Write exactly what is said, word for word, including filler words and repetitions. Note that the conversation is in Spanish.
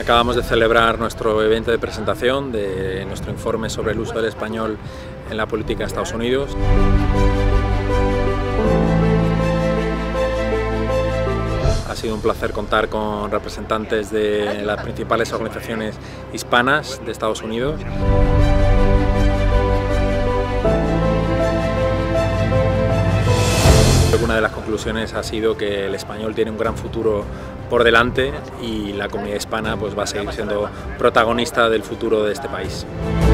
Acabamos de celebrar nuestro evento de presentación de nuestro informe sobre el uso del español en la política de Estados Unidos. Ha sido un placer contar con representantes de las principales organizaciones hispanas de Estados Unidos. Una de las conclusiones ha sido que el español tiene un gran futuro por delante y la comunidad hispana pues, va a seguir siendo protagonista del futuro de este país.